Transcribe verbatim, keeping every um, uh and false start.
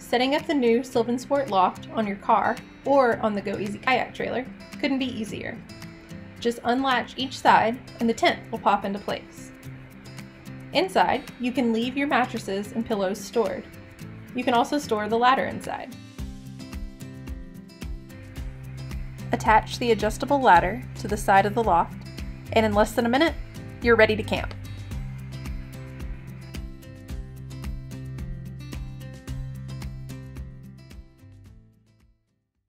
Setting up the new SylvanSport Loft on your car or on the Go Easy kayak trailer couldn't be easier. Just unlatch each side and the tent will pop into place. Inside, you can leave your mattresses and pillows stored. You can also store the ladder inside. Attach the adjustable ladder to the side of the loft, and in less than a minute, you're ready to camp.